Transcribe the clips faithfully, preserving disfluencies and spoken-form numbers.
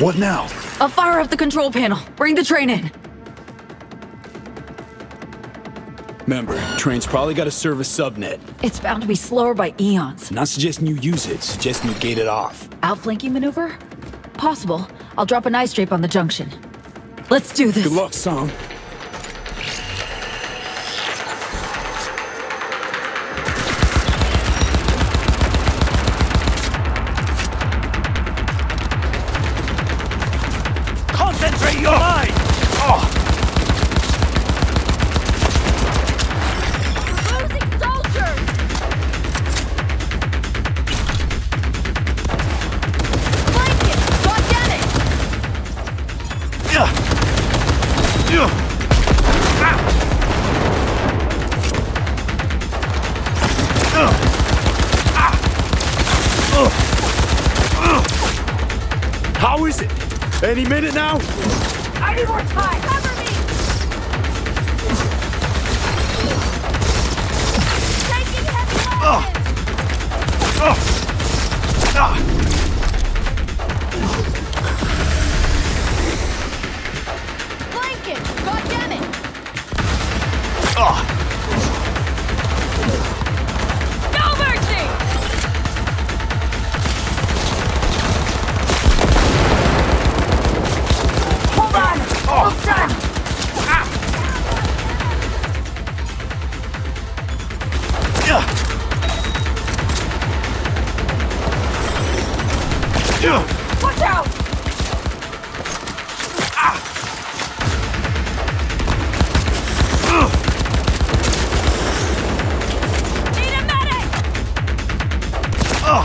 What now? I'll fire up the control panel. Bring the train in. Remember, train's probably got a service subnet. It's bound to be slower by eons. Not suggesting you use it, suggesting you gate it off. Outflanking maneuver? Possible. I'll drop an ice drape on the junction. Let's do this. Good luck, Song. Concentrate your mind! Oh! Losing soldiers! Flank it! God get it! Yeah. Yeah. Ah. Uh. Ah. Uh. Uh. How is it? Any minute now? I need more time! Cover me! Taking heavy Uh. losses! Uh. Ah. Flank it! God damn it! Ah. No mercy! Hold on! Almost done! Yeah. Yeah. Watch out! Uh. Need a medic! Ah.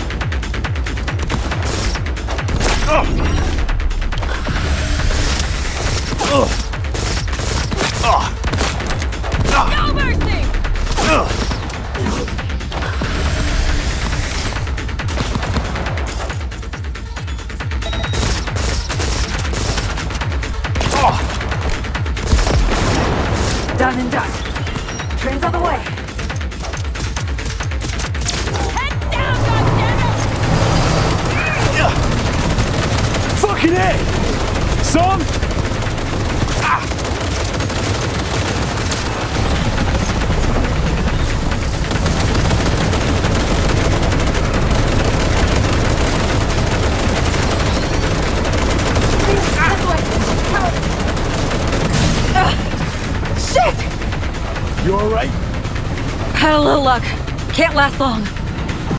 Ah. Uh. Ah. Ah. No mercy! Uh. Ah. Done and done. Train's on the way. Head down, goddammit! Yeah. Fucking A! Song? Ah. This way! Come. Ugh. Shit! You alright? Had a little luck. Can't last long.